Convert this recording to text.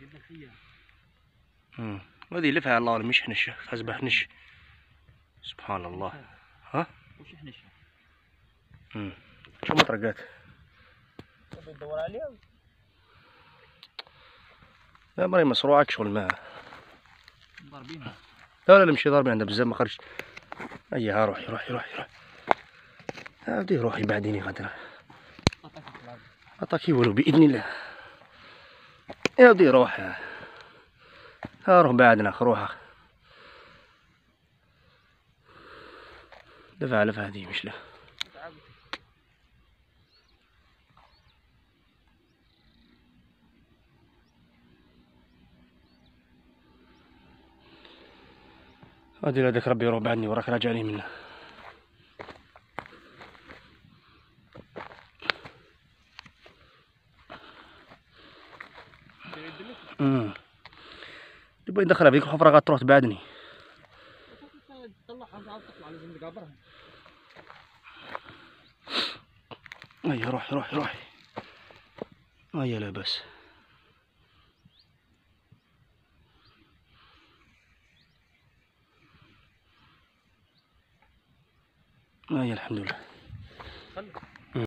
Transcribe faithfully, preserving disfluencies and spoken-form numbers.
امم ودي لفها الله ولا مش حنشه تسبح نش. سبحان الله. ها؟ وش حنشه؟ امم شو مطرقات؟ تدور عليها؟ لا مري مصروعك شغل ما ضاربينها. لا لا نمشي ضاربين عندها بزاف ما خرج. ايها روحي روحي روحي روحي. ودي روحي بعديني غدرة. عطاكي ولو بإذن الله. يا ودي روح. ها روح بعدنا روح. دفع لفها هذه مش له. هادي لهذاك ربي يروح بعدني وراك راجع لي منه. امم يبغى يدخلها بهذيك الحفرة غاد تروح تبعدني. طلعها تعاود تطلع لازم نقابرها. هيا روحي روحي روحي. هيا لا بس. هيا الحمد لله.